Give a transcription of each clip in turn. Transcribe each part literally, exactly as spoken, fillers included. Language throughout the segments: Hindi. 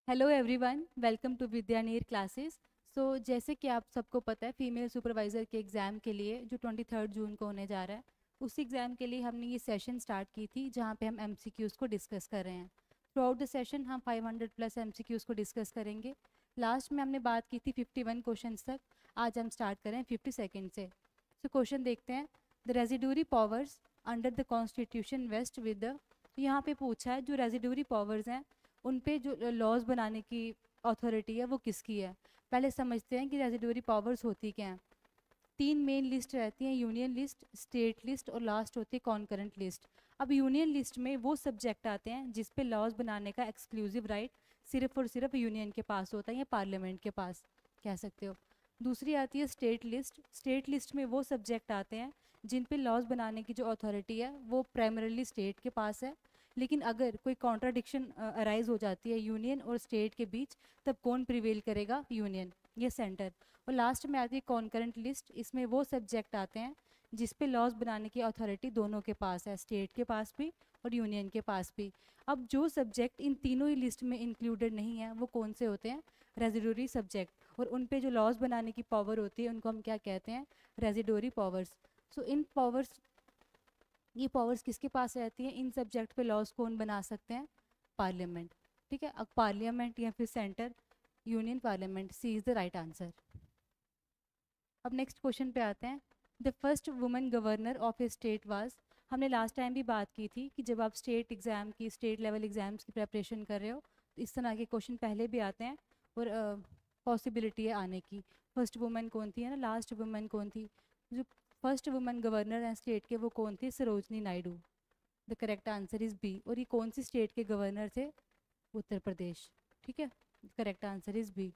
Hello everyone, welcome to Vidyaneer classes. So जैसे कि आप सबको पता है, फीमेल सुपरवाइज़र के एग्ज़ाम के लिए जो ट्वेंटी थर्ड जून को होने जा रहा है, उस एग्ज़ाम के लिए हमने ये सेशन स्टार्ट की थी जहाँ पे हम एमसीक्यूज़ को डिस्कस कर रहे हैं। थ्रू आउट द सेशन हम फाइव हंड्रेड प्लस एमसीक्यूज़ को डिस्कस करेंगे। लास्ट में हमने बात की थी फिफ्टी वन क्वेश्चन तक। आज हम स्टार्ट करें फिफ्टी सेकेंड से। सो क्वेश्चन देखते हैं। The residuary powers under the constitution vest with the, यहाँ पे पूछा है जो रेजिडूरी पावर्स हैं उन पे जो लॉज बनाने की अथॉरिटी है वो किसकी है। पहले समझते हैं कि रेजिडोरी पावर्स होती क्या हैं। तीन मेन लिस्ट रहती हैं, यूनियन लिस्ट, स्टेट लिस्ट और लास्ट होती है कॉन्करेंट लिस्ट। अब यूनियन लिस्ट में वो सब्जेक्ट आते हैं जिस पे लॉज बनाने का एक्सक्लूसिव राइट सिर्फ और सिर्फ यूनियन के पास होता है या पार्लियामेंट के पास कह सकते हो। दूसरी आती है स्टेट लिस्ट। स्टेट लिस्ट में वो सब्जेक्ट आते हैं जिन पे लॉज बनाने की जो अथॉरिटी है वो प्राइमरीली स्टेट के पास है, लेकिन अगर कोई कॉन्ट्राडिक्शन अराइज हो जाती है यूनियन और स्टेट के बीच, तब कौन प्रिवेल करेगा, यूनियन या सेंटर। और लास्ट में आती है कॉन्करेंट लिस्ट। इसमें वो सब्जेक्ट आते हैं जिस पे लॉज बनाने की अथॉरिटी दोनों के पास है, स्टेट के पास भी और यूनियन के पास भी। अब जो सब्जेक्ट इन तीनों ही लिस्ट में इंक्लूडेड नहीं है वो कौन से होते हैं, रेजिडोरी सब्जेक्ट, और उन पे जो लॉज बनाने की पावर होती है उनको हम क्या कहते हैं, रेजिडोरी पावर्स। सो इन पावर्स, ये पावर्स किसके पास रहती हैं, इन सब्जेक्ट पे लॉज कौन बना सकते हैं, पार्लियामेंट। ठीक है, अब पार्लियामेंट या फिर centre, union parliament, C is the right answer. अब नेक्स्ट क्वेश्चन पे आते हैं। The first women governor of a state was, हमने लास्ट टाइम भी बात की थी कि जब आप स्टेट एग्ज़ाम की, स्टेट लेवल एग्ज़ाम्स की प्रेपरेशन कर रहे हो तो इस तरह के क्वेश्चन पहले भी आते हैं और पॉसिबिलिटी है आने की। फर्स्ट वुमेन कौन थी है ना, लास्ट वुमेन कौन थी, जो फर्स्ट वुमेन गवर्नर हैं स्टेट के वो कौन थे, Sarojini Naidu. The correct answer is B. और ये कौन सी स्टेट के गवर्नर थे, उत्तर प्रदेश। ठीक है, करेक्ट आंसर इज़ बी।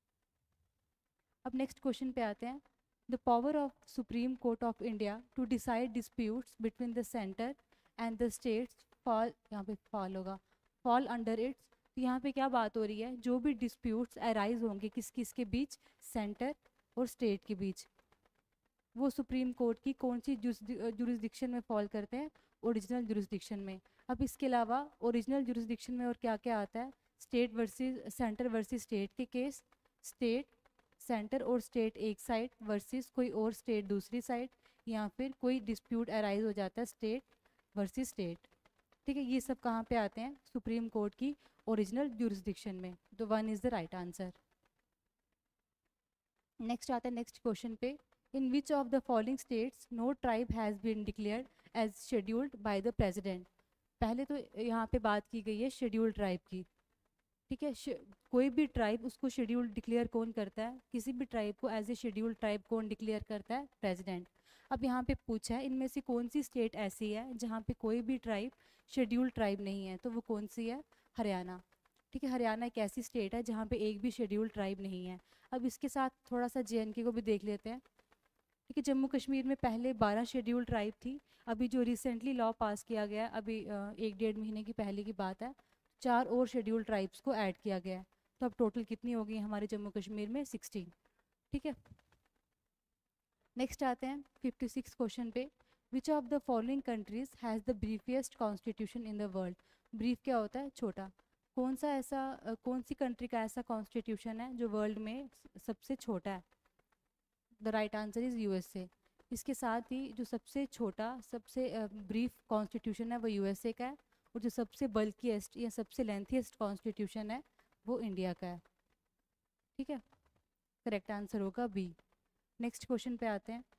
अब नेक्स्ट क्वेश्चन पे आते हैं। The power of supreme Court of India to decide disputes between the centre and the states fall, यहाँ पे फॉल होगा, फॉल अंडर इट्स। तो यहाँ पे क्या बात हो रही है, जो भी डिस्प्यूट्स अराइज होंगे किस किस के बीच, सेंटर और स्टेट के बीच, वो सुप्रीम कोर्ट की कौन सी जुरिस्डिक्शन में फॉल करते हैं, ओरिजिनल जुरिस्डिक्शन में। अब इसके अलावा ओरिजिनल जुरिस्डिक्शन में और क्या क्या आता है, state versus centre versus state के केस, स्टेट सेंटर और स्टेट एक साइड वर्सेस कोई और स्टेट दूसरी साइड, या फिर कोई डिस्प्यूट अराइज हो जाता है स्टेट वर्सेस स्टेट। ठीक है, ये सब कहाँ पे आते हैं, सुप्रीम कोर्ट की ओरिजिनल जुरिस्डिक्शन में। तो one is the right answer. Next आता है नेक्स्ट क्वेश्चन पे। In which of the following states no tribe has been declared as scheduled by the president. पहले तो यहाँ पे बात की गई है शेड्यूल्ड ट्राइब की। ठीक है, कोई भी ट्राइब उसको शेड्यूल डिक्लेयर कौन करता है, किसी भी ट्राइब को एज ए शेड्यूल्ड ट्राइब कौन डिक्लेयर करता है, प्रेसिडेंट। अब यहाँ पे पूछा है इनमें से कौन सी स्टेट ऐसी है जहाँ पे कोई भी ट्राइब शेड्यूल्ड ट्राइब नहीं है, तो वो कौन सी है, हरियाणा। ठीक है, हरियाणा एक ऐसी स्टेट है जहाँ पे एक भी शेड्यूल्ड ट्राइब नहीं है। अब इसके साथ थोड़ा सा जे एंड के को भी देख लेते हैं। ठीक है, जम्मू कश्मीर में पहले बारह शेड्यूल्ड ट्राइब थी। अभी जो रिसेंटली लॉ पास किया गया, अभी एक डेढ़ महीने की पहले की बात है, चार और शेड्यूल ट्राइब्स को ऐड किया गया है। तो अब टोटल कितनी हो गई हमारे जम्मू कश्मीर में, सिक्सटीन। ठीक है, नेक्स्ट आते हैं फिफ्टी सिक्स क्वेश्चन पे। Which of the following countries has the briefest constitution in the world. Brief क्या होता है, छोटा। कौन सा ऐसा uh, कौन सी कंट्री का ऐसा कॉन्स्टिट्यूशन है जो वर्ल्ड में सबसे छोटा है। The right answer is USA. इसके साथ ही जो सबसे छोटा, सबसे ब्रीफ uh, कॉन्स्टिट्यूशन है वो यूएसए का है, और जो सबसे बल्किएस्ट या सबसे लेंथीएस्ट कॉन्स्टिट्यूशन है वो इंडिया का है। ठीक है, करेक्ट आंसर होगा बी। नेक्स्ट क्वेश्चन पे आते हैं।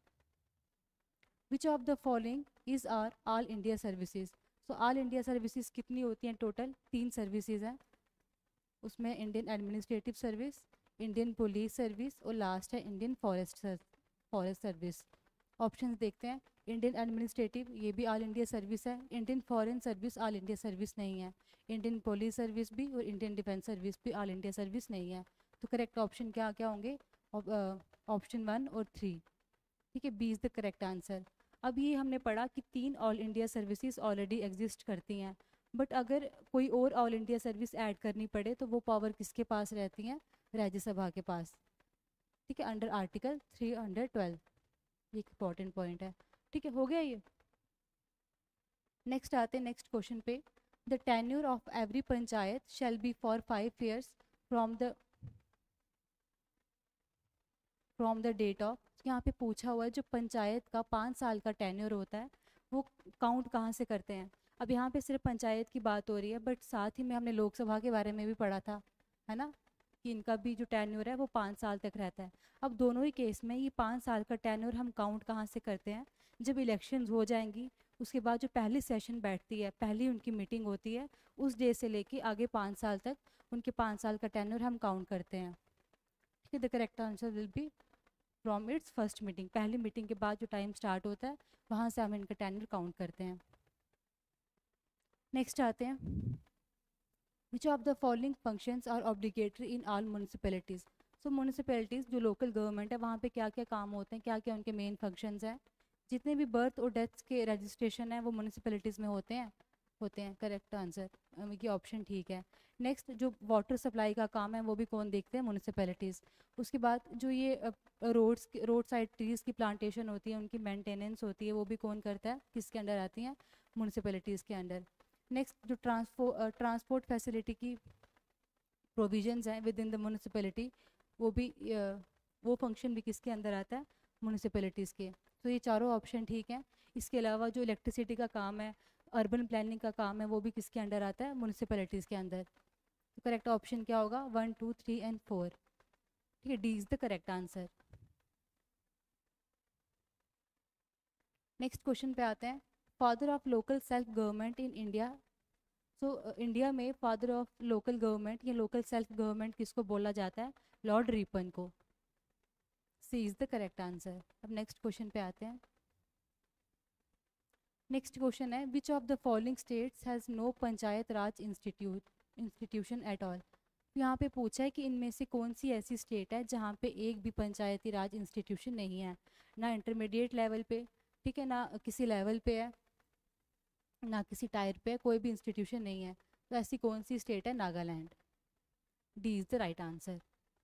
Which of the following is are all India services. So all India services कितनी होती हैं, टोटल तीन सर्विसेज हैं। उसमें Indian administrative service, Indian police service और लास्ट है Indian forest forest service. Options देखते हैं। इंडियन एडमिनिस्ट्रेटिव, ये भी ऑल इंडिया सर्विस है। Indian foreign service all India service नहीं है। इंडियन पुलिस सर्विस भी और इंडियन डिफेंस सर्विस भी ऑल इंडिया सर्विस नहीं है। तो करेक्ट ऑप्शन क्या क्या होंगे, ऑप्शन वन और थ्री। ठीक है, B is the correct answer. अब ये हमने पढ़ा कि तीन all India services already exist करती हैं, बट अगर कोई और ऑल इंडिया सर्विस ऐड करनी पड़े तो वो पावर किसके पास रहती हैं, राज्यसभा के पास। ठीक है, under article three hundred twelve. ये एक इंपॉर्टेंट पॉइंट है। ठीक है, हो गया ये। नेक्स्ट आते हैं नेक्स्ट क्वेश्चन पे। The tenure of every panchayat shall be for five years from the from the date of, यहाँ पे पूछा हुआ है जो पंचायत का पाँच साल का टेन्योर होता है वो काउंट कहाँ से करते हैं। अब यहाँ पे सिर्फ पंचायत की बात हो रही है, बट साथ ही में हमने लोकसभा के बारे में भी पढ़ा था, है ना, कि इनका भी जो टेन्योर है वो पाँच साल तक रहता है। अब दोनों ही केस में ये पाँच साल का टेन्योर हम काउंट कहाँ से करते हैं, जब इलेक्शंस हो जाएंगी उसके बाद जो पहली सेशन बैठती है, पहली उनकी मीटिंग होती है, उस डे से लेके आगे पाँच साल तक उनके पाँच साल का टेन्योर हम काउंट करते हैं। ठीक है, the correct answer will be from its first meeting, पहली मीटिंग के बाद जो टाइम स्टार्ट होता है वहाँ से हम इनका टेन्योर काउंट करते हैं। नेक्स्ट आते हैं, which of the following functions are obligatory in all municipalities. So municipalities जो लोकल गवर्नमेंट है वहाँ पे क्या क्या काम होते हैं, क्या क्या उनके मेन फंक्शंस हैं। जितने भी बर्थ और डेथ्स के रजिस्ट्रेशन है वो म्यूनिसिपैलिटीज़ में होते हैं होते हैं करेक्ट आंसर, ये ऑप्शन ठीक है। नेक्स्ट, जो वाटर सप्लाई का काम है वो भी कौन देखते हैं, म्यूनिसिपैलिटीज़। उसके बाद जो ये रोड्स रोड साइड ट्रीज़ की प्लांटेशन होती है उनकी मेंटेनेंस होती है वो भी कौन करता है, किसके अंडर आती हैं, म्यूनिसिपैलिटीज़ के अंडर। नेक्स्ट, जो ट्रांसपो ट्रांसपोर्ट फैसिलिटी की प्रोविजंस हैं विद इन द म्यूनिसिपैलिटी वो भी uh, वो फंक्शन भी किसके अंदर आता है, म्यूनिसिपैलिटीज़ के। तो ये चारों ऑप्शन ठीक हैं। इसके अलावा जो इलेक्ट्रिसिटी का काम है, अर्बन प्लानिंग का काम है, वो भी किसके अंडर आता है, म्यूनिसिपैलिटीज़ के अंदर। तो करेक्ट ऑप्शन क्या होगा, one two three and four. ठीक है, D is the correct answer. Next question पे आते हैं, father of local self government in India. So India में फादर ऑफ लोकल गवर्नमेंट या लोकल सेल्फ गवर्नमेंट किसको बोला जाता है, लॉर्ड रिपन को। C is the correct answer. अब नेक्स्ट क्वेश्चन पे आते हैं। नेक्स्ट क्वेश्चन है, which of the following states has no panchayat raj institute institution at all. यहाँ पे पूछा है कि इनमें से कौन सी ऐसी स्टेट है जहाँ पे एक भी पंचायती राज इंस्टीट्यूशन नहीं है, ना इंटरमीडिएट लेवल पे, ठीक है, ना किसी लेवल पे है, ना किसी टायर पे, कोई भी इंस्टीट्यूशन नहीं है। तो ऐसी कौन सी स्टेट है, Nagaland. D is the right answer.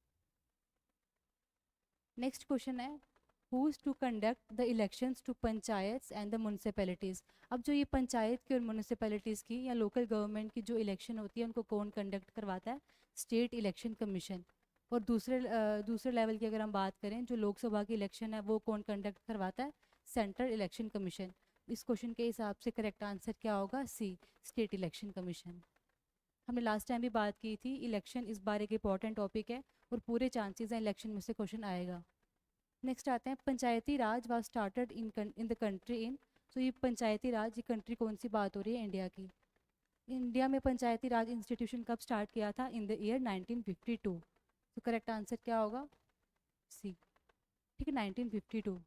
Next question है, who is to conduct the elections to panchayats and the municipalities. अब जो ये पंचायत की और म्यूनिसिपैलिटीज़ की या लोकल गवर्नमेंट की जो इलेक्शन होती है उनको कौन कंडक्ट करवाता है, स्टेट इलेक्शन कमीशन। और दूसरे uh, दूसरे लेवल की अगर हम बात करें, जो लोकसभा की इलेक्शन है वो कौन कंडक्ट करवाता है, सेंट्रल इलेक्शन कमीशन। इस क्वेश्चन के हिसाब से करेक्ट आंसर क्या होगा, सी, स्टेट इलेक्शन कमीशन। हमने लास्ट टाइम भी बात की थी, इलेक्शन इस बार एक इंपॉर्टेंट टॉपिक है और पूरे चांसेस हैं इलेक्शन में से क्वेश्चन आएगा। नेक्स्ट आते हैं, Panchayati Raj was started in in the country in. सो ये पंचायती राज, ये कंट्री कौन सी बात हो रही है, इंडिया की। इंडिया में पंचायती राज इंस्टीट्यूशन कब स्टार्ट किया था, in the year nineteen fifty two. तो करेक्ट आंसर क्या होगा, सी, ठीक है, nineteen fifty two.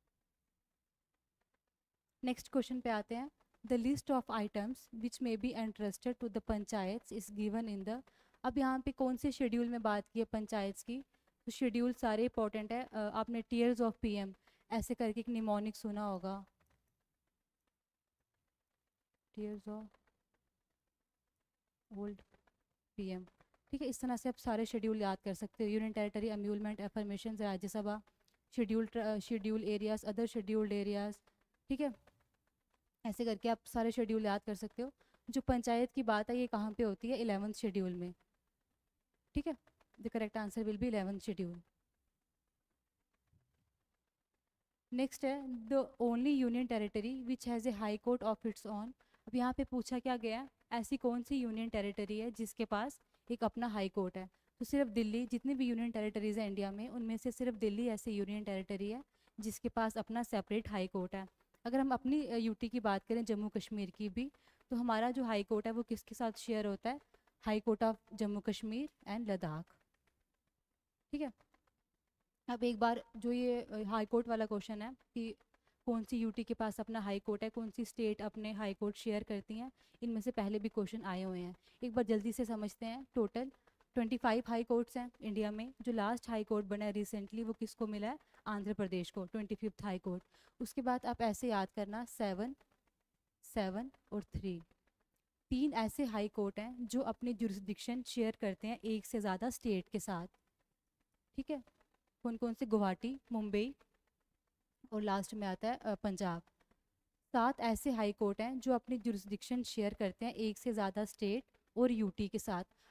Next question पे आते हैं, the list of items which may be entrusted to the panchayat is given in the. अब यहाँ पे कौन से शेड्यूल में बात की है पंचायत की, तो शेड्यूल सारे इंपॉर्टेंट है। uh, आपने टीयर्स ऑफ पीएम ऐसे करके एक निमोनिक सुना होगा, टीयर्स ऑफ ओल्ड पीएम, ठीक है। इस तरह से आप सारे शेड्यूल याद कर सकते हो, union territory, annulment, affirmation, Rajya Sabha, schedule schedule areas, other scheduled areas, ठीक है। ऐसे करके आप सारे शेड्यूल याद कर सकते हो। जो पंचायत की बात है ये कहाँ पे होती है, इलेवेंथ शेड्यूल में, ठीक है। The correct answer will be eleventh schedule. Next है, the only union territory which has a high court of its own. अब यहाँ पे पूछा क्या गया है, ऐसी कौन सी यूनियन टेरिटरी है जिसके पास एक अपना हाई कोर्ट है। तो सिर्फ दिल्ली, जितनी भी यूनियन टेरिटरीज है इंडिया में उनमें से सिर्फ दिल्ली ऐसी यूनियन टेरिटरी है जिसके पास अपना सेपरेट हाई कोर्ट है। अगर हम अपनी यूटी की बात करें, जम्मू कश्मीर की भी, तो हमारा जो हाई कोर्ट है वो किसके साथ शेयर होता है, high court of Jammu Kashmir and Ladakh, ठीक है। अब एक बार जो ये हाई कोर्ट वाला क्वेश्चन है कि कौन सी यूटी के पास अपना हाई कोर्ट है, कौन सी स्टेट अपने हाई कोर्ट शेयर करती हैं, इनमें से पहले भी क्वेश्चन आए हुए हैं। एक बार जल्दी से समझते हैं। Total twenty five high courts हैं इंडिया में। जो लास्ट हाई कोर्ट बना है रिसेंटली वो किसको मिला है, आंध्र प्रदेश को, ट्वेंटी फिफ्थ हाई कोर्ट। उसके बाद आप ऐसे याद करना, सेवन सेवन और थ्री, तीन ऐसे हाई कोर्ट हैं जो अपनी जुरिस्डिक्शन शेयर करते हैं एक से ज़्यादा स्टेट के साथ, ठीक है। कौन कौन से, गुवाहाटी, मुंबई और लास्ट में आता है पंजाब। सात ऐसे हाई कोर्ट हैं जो अपनी जुरिस्डिक्शन शेयर करते हैं एक से ज़्यादा स्टेट और यूटी के साथ।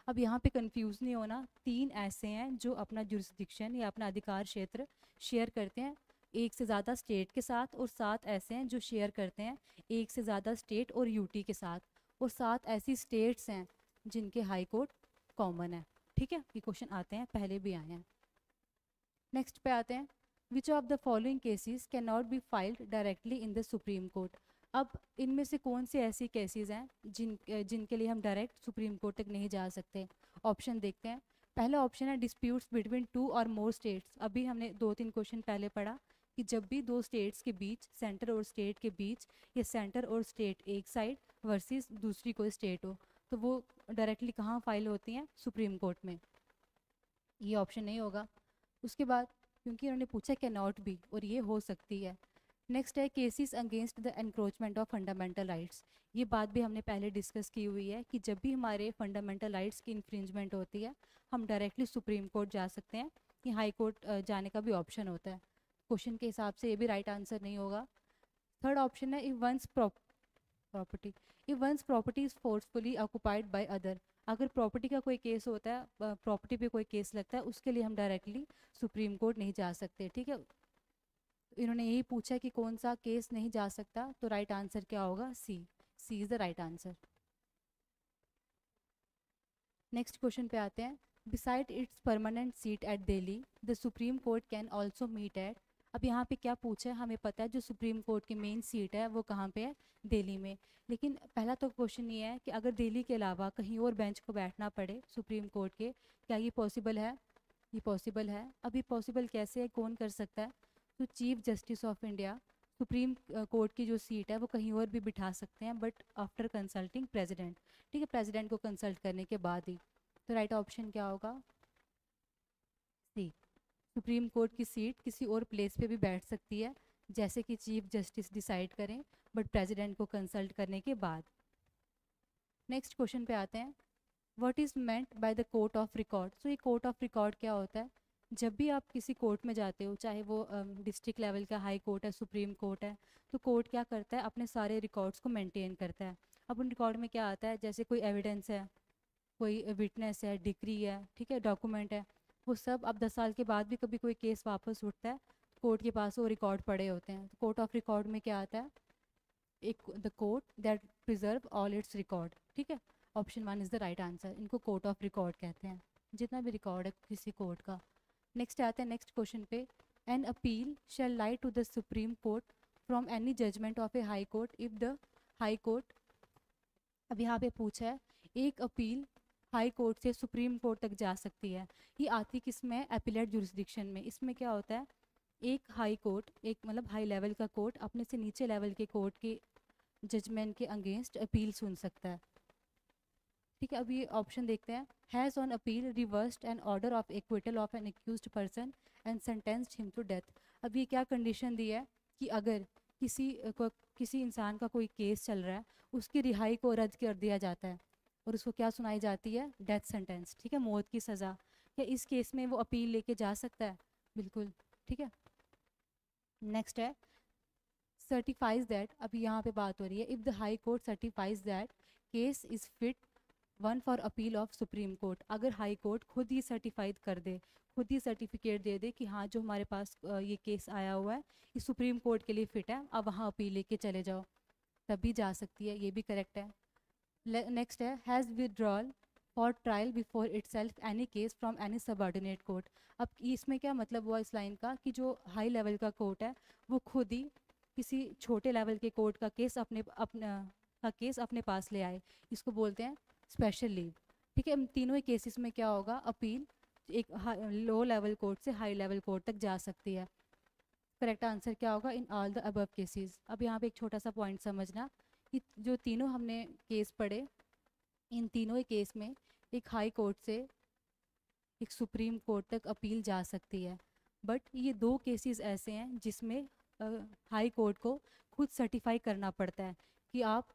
अब यहाँ पे कंफ्यूज नहीं होना, तीन ऐसे हैं जो अपना जुरिस्डिक्शन या अपना अधिकार क्षेत्र शेयर करते हैं एक से ज़्यादा स्टेट के साथ, और सात ऐसे हैं जो शेयर करते हैं एक से ज़्यादा स्टेट और यूटी के साथ, और सात ऐसी स्टेट्स हैं जिनके हाई कोर्ट कॉमन है। ठीक है, ये क्वेश्चन आते हैं, पहले भी आए हैं। नेक्स्ट पे आते हैं, which of the following cases can not be filed directly in the supreme Court. अब इनमें से कौन से ऐसी केसेस हैं जिन जिनके लिए हम डायरेक्ट सुप्रीम कोर्ट तक नहीं जा सकते। ऑप्शन देखते हैं। पहला ऑप्शन है डिस्प्यूट्स बिटवीन टू और मोर स्टेट्स। अभी हमने दो तीन क्वेश्चन पहले पढ़ा कि जब भी दो स्टेट्स के बीच, सेंटर और स्टेट के बीच, या सेंटर और स्टेट एक साइड वर्सेस दूसरी कोई स्टेट हो, तो वो डायरेक्टली कहाँ फाइल होती हैं, सुप्रीम कोर्ट में। ये ऑप्शन नहीं होगा। उसके बाद क्योंकि उन्होंने पूछा कैन नॉट बी, और ये हो सकती है। नेक्स्ट है cases against the encroachment of fundamental rights. ये बात भी हमने पहले डिस्कस की हुई है कि जब भी हमारे फंडामेंटल राइट्स की इन्फ्रिंजमेंट होती है हम डायरेक्टली सुप्रीम कोर्ट जा सकते हैं, ये हाई कोर्ट जाने का भी ऑप्शन होता है। क्वेश्चन के हिसाब से ये भी राइट आंसर नहीं होगा। थर्ड ऑप्शन है if once property if once property is forcefully occupied by other. अगर प्रॉपर्टी का कोई केस होता है, प्रॉपर्टी पे कोई केस लगता है, उसके लिए हम डायरेक्टली सुप्रीम कोर्ट नहीं जा सकते। ठीक है, इन्होंने यही पूछा कि कौन सा केस नहीं जा सकता, तो राइट आंसर क्या होगा, C. C is the right answer. Next question पे आते हैं। Beside its permanent seat at Delhi the supreme Court can also meet at. अब यहाँ पे क्या पूछा है, हमें पता है जो सुप्रीम कोर्ट की मेन सीट है वो कहाँ पे है, दिल्ली में। लेकिन पहला तो क्वेश्चन ये है कि अगर दिल्ली के अलावा कहीं और बेंच को बैठना पड़े सुप्रीम कोर्ट के, क्या ये पॉसिबल है। ये पॉसिबल है। अब ये पॉसिबल कैसे है, कौन कर सकता है, तो chief justice of India Supreme Court की जो सीट है वो कहीं और भी बिठा सकते हैं, बट आफ्टर कंसल्टिंग प्रेसिडेंट। ठीक है, प्रेसिडेंट को कंसल्ट करने के बाद ही। तो राइट ऑप्शन क्या होगा, सी। सुप्रीम कोर्ट की सीट किसी और प्लेस पे भी बैठ सकती है, जैसे कि चीफ जस्टिस डिसाइड करें, बट प्रेसिडेंट को कंसल्ट करने के बाद। नेक्स्ट क्वेश्चन पे आते हैं। What is meant by the court of record. So ये कोर्ट ऑफ रिकॉर्ड क्या होता है, जब भी आप किसी कोर्ट में जाते हो, चाहे वो डिस्ट्रिक्ट um, लेवल का हाई कोर्ट है, सुप्रीम कोर्ट है, तो कोर्ट क्या करता है, अपने सारे रिकॉर्ड्स को मेंटेन करता है। अब उन रिकॉर्ड में क्या आता है, जैसे कोई एविडेंस है, कोई विटनेस है, डिग्री है, ठीक है, डॉक्यूमेंट है, वो सब अब दस साल के बाद भी कभी कोई केस वापस उठता है, कोर्ट के पास वो रिकॉर्ड पड़े होते हैं। तो कोर्ट ऑफ रिकॉर्ड में क्या आता है, एक the court that preserve all its record. ठीक है, option one is the right answer. इनको कोर्ट ऑफ रिकॉर्ड कहते हैं, जितना भी रिकॉर्ड है किसी कोर्ट का। नेक्स्ट आते हैं नेक्स्ट क्वेश्चन पे। An appeal shall lie to the supreme court from any judgment of a high court if the high court. अब यहाँ पे पूछा है एक अपील हाई कोर्ट से सुप्रीम कोर्ट तक जा सकती है। ये आती किस में, एपिलेट जुरिस्डिक्शन में। इसमें क्या होता है, एक हाई कोर्ट, एक मतलब हाई लेवल का कोर्ट अपने से नीचे लेवल के कोर्ट के जजमेंट के अगेंस्ट अपील सुन सकता है। ठीक है, अब ये ऑप्शन देखते हैं। Has on appeal reversed an order of acquittal of an accused person and sentenced him to death. अब ये क्या कंडीशन दी है कि अगर किसी को किसी इंसान का कोई केस चल रहा है, उसकी रिहाई को रद्द कर दिया जाता है और उसको क्या सुनाई जाती है, डेथ सेंटेंस। ठीक है, मौत की सज़ा। क्या इस केस में वो अपील लेके जा सकता है, बिल्कुल। ठीक है, नेक्स्ट है सर्टिफाइज दैट। अब यहाँ पे बात हो रही है, if the high court certifies that case is fit one for appeal of supreme court. अगर हाई कोर्ट खुद ही सर्टिफाइड कर दे, खुद ही सर्टिफिकेट दे दे कि हाँ जो हमारे पास ये केस आया हुआ है ये सुप्रीम कोर्ट के लिए फिट है, अब वहाँ अपील लेके चले जाओ, तभी जा सकती है। ये भी करेक्ट है। नेक्स्ट है has withdrawal for trial before itself any case from any subordinate court. अब इसमें क्या मतलब हुआ इस लाइन का, कि जो हाई लेवल का कोर्ट है वो खुद ही किसी छोटे लेवल के कोर्ट का केस अपने अपना का केस अपने पास ले आए, इसको बोलते हैं स्पेशल लीव। ठीक है, तीनों ही केसेस में क्या होगा, अपील एक लो लेवल कोर्ट से हाई लेवल कोर्ट तक जा सकती है। करेक्ट आंसर क्या होगा, in all the above cases. अब यहाँ पे एक छोटा सा पॉइंट समझना कि जो तीनों हमने केस पढ़े, इन तीनों ही केस में एक हाई कोर्ट से एक सुप्रीम कोर्ट तक अपील जा सकती है, बट ये दो केसेस ऐसे हैं जिसमें हाई कोर्ट को खुद सर्टिफाई करना पड़ता है कि आप,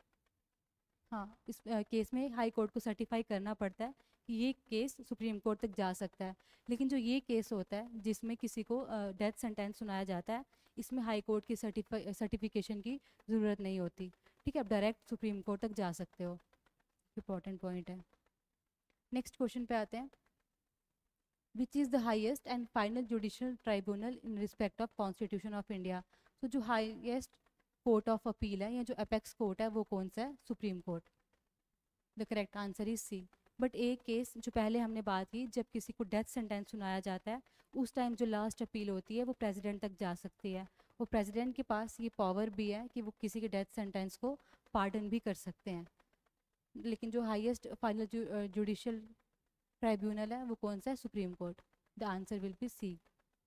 हाँ इस केस में हाई कोर्ट को सर्टिफाई करना पड़ता है कि ये केस सुप्रीम कोर्ट तक जा सकता है। लेकिन जो ये केस होता है जिसमें किसी को डेथ सेंटेंस सुनाया जाता है, इसमें हाई कोर्ट की सर्टिफाई सर्टिफिकेशन की ज़रूरत नहीं होती। ठीक है, आप डायरेक्ट सुप्रीम कोर्ट तक जा सकते हो, इम्पॉर्टेंट पॉइंट है। नेक्स्ट क्वेश्चन पे आते हैं, which is the highest and final judicial tribunal in respect of constitution of India. तो जो हाईएस्ट कोर्ट ऑफ अपील है या जो अपेक्स कोर्ट है वो कौन सा है, supreme court. The correct answer is C. But एक केस जो पहले हमने बात की, जब किसी को डेथ सेंटेंस सुनाया जाता है उस टाइम जो लास्ट अपील होती है वो प्रेसिडेंट तक जा सकती है। वो प्रेसिडेंट के पास ये पावर भी है कि वो किसी के डेथ सेंटेंस को पार्डन भी कर सकते हैं। लेकिन जो हाईएस्ट फाइनल जुडिशियल ट्राइब्यूनल है वो कौन सा है, supreme court. The answer will be C.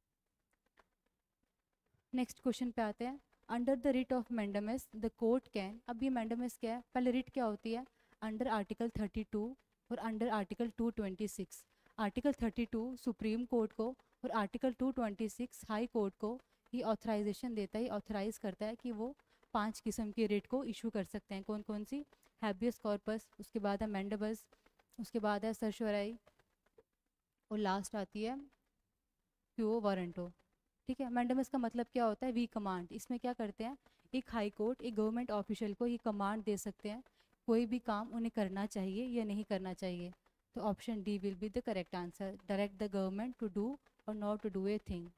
Next question पे आते हैं, under the writ of mandamus the court can. अब ये मैंडेमस क्या है, पहले रिट क्या होती है, अंडर आर्टिकल थर्टी टू और under article two twenty six. Article thirty two supreme court को और article two twenty six high court को ये ऑथराइजेशन देता है, ऑथराइज करता है कि वो पांच किस्म की रिट को इशू कर सकते हैं। कौन कौन सी, हैबियस कॉर्पस, उसके बाद है मैंडेबस, उसके बाद है सर्चोराई और लास्ट आती है क्यो वारंटो। ठीक है, मैंडेमस का मतलब क्या होता है, वी कमांड। इसमें क्या करते हैं, एक हाई कोर्ट एक गवर्नमेंट ऑफिशियल को ये कमांड दे सकते हैं कोई भी काम उन्हें करना चाहिए या नहीं करना चाहिए। तो option D will be the correct answer, direct the government to do or not to do a thing.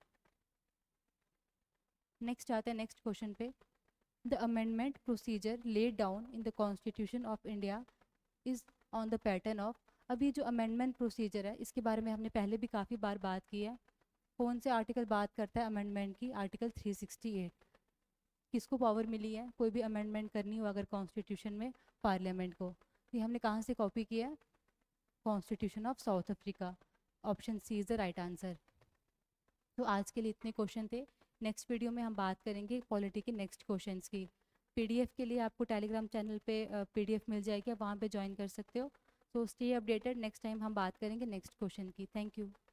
Next आते हैं नेक्स्ट क्वेश्चन पे, the amendment procedure laid down in the constitution of India is on the pattern of. अभी जो अमेंडमेंट प्रोसीजर है इसके बारे में हमने पहले भी काफ़ी बार बात की है। कौन से आर्टिकल बात करता है अमेंडमेंट की, आर्टिकल थ्री सिक्सटी एट। किसको पावर मिली है कोई भी अमेंडमेंट करनी हो अगर कॉन्स्टिट्यूशन में, पार्लियामेंट को। ये हमने कहाँ से कॉपी किया है, constitution of South Africa. Option C is the right answer. तो आज के लिए इतने क्वेश्चन थे। नेक्स्ट वीडियो में हम बात करेंगे पॉलिटी के नेक्स्ट क्वेश्चंस की। पीडीएफ के लिए आपको टेलीग्राम चैनल पे पीडीएफ मिल जाएगी, आप वहाँ पे ज्वाइन कर सकते हो। So stay updated, next time हम बात करेंगे नेक्स्ट क्वेश्चन की। Thank you.